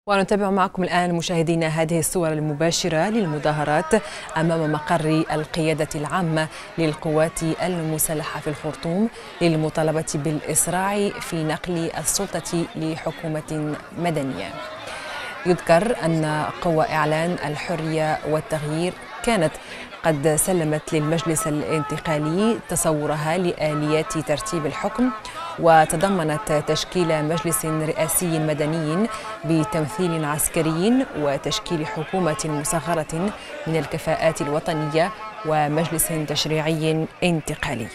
ونتابع معكم الآن مشاهدينا هذه الصور المباشرة للمظاهرات أمام مقر القيادة العامة للقوات المسلحة في الخرطوم للمطالبة بالإسراع في نقل السلطة لحكومة مدنية. يذكر أن قوى إعلان الحرية والتغيير كانت قد سلمت للمجلس الانتقالي تصورها لآليات ترتيب الحكم، وتضمنت تشكيل مجلس رئاسي مدني بتمثيل عسكري وتشكيل حكومة مصغرة من الكفاءات الوطنية ومجلس تشريعي انتقالي.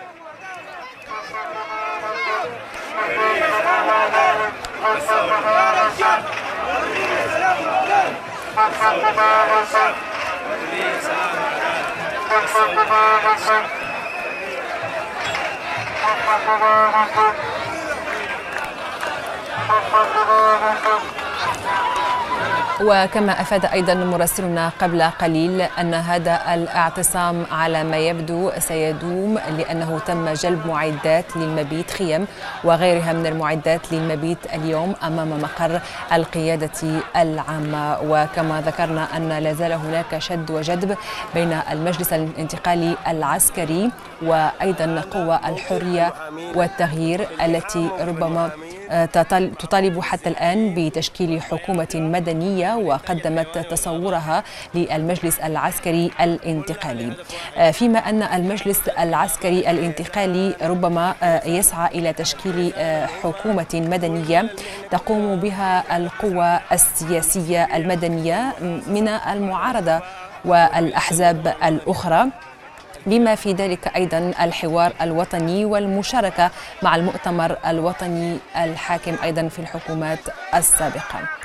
وكما أفاد أيضا مراسلنا قبل قليل أن هذا الاعتصام على ما يبدو سيدوم، لأنه تم جلب معدات للمبيت، خيم وغيرها من المعدات للمبيت اليوم أمام مقر القيادة العامة. وكما ذكرنا أن لا زال هناك شد وجذب بين المجلس الانتقالي العسكري وأيضا قوى الحرية والتغيير التي ربما تطالب حتى الآن بتشكيل حكومة مدنية وقدمت تصورها للمجلس العسكري الانتقالي، فيما أن المجلس العسكري الانتقالي ربما يسعى إلى تشكيل حكومة مدنية تقوم بها القوى السياسية المدنية من المعارضة والأحزاب الأخرى، بما في ذلك أيضا الحوار الوطني والمشاركة مع المؤتمر الوطني الحاكم أيضا في الحكومات السابقة.